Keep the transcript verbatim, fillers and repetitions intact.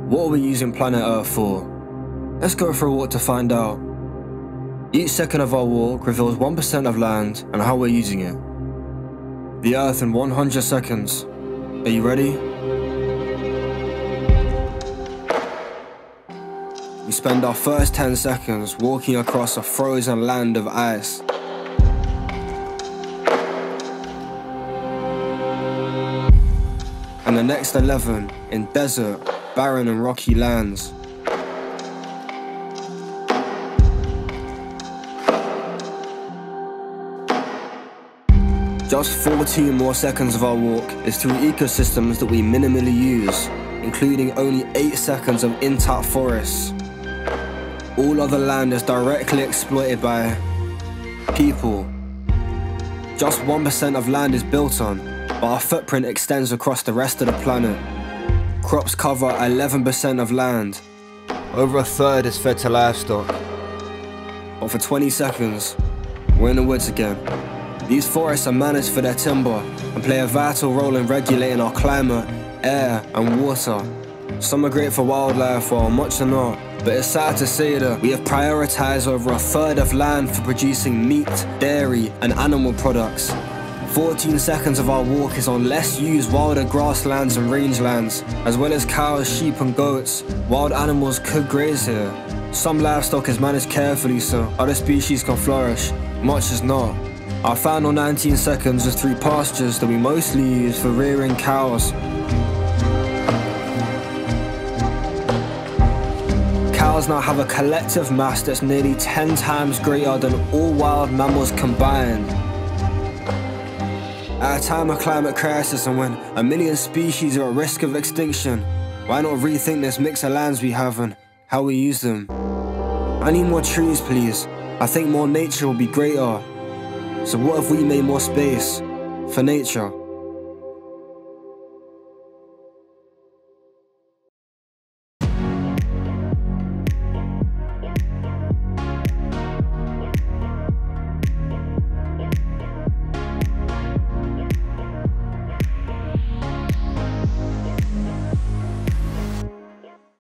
What are we using planet Earth for? Let's go for a walk to find out. Each second of our walk reveals one percent of land and how we're using it. The Earth in one hundred seconds. Are you ready? We spend our first ten seconds walking across a frozen land of ice. And the next eleven in desert, barren and rocky lands. Just fourteen more seconds of our walk is through ecosystems that we minimally use, including only eight seconds of intact forests. All other land is directly exploited by people. Just one percent of land is built on, but our footprint extends across the rest of the planet. Crops cover eleven percent of land. Over a third is fed to livestock. But for twenty seconds, we're in the woods again. These forests are managed for their timber and play a vital role in regulating our climate, air and water. Some are great for wildlife while much are not, but it's sad to say that we have prioritized over a third of land for producing meat, dairy and animal products. fourteen seconds of our walk is on less used wilder grasslands and rangelands, as well as cows, sheep and goats. Wild animals could graze here. Some livestock is managed carefully so other species can flourish, much is not. Our final nineteen seconds is through pastures that we mostly use for rearing cows. Cows now have a collective mass that's nearly ten times greater than all wild mammals combined. At a time of climate crisis and when a million species are at risk of extinction, why not rethink this mix of lands we have and how we use them? I need more trees, please. I think more nature will be greater. So what if we made more space for nature?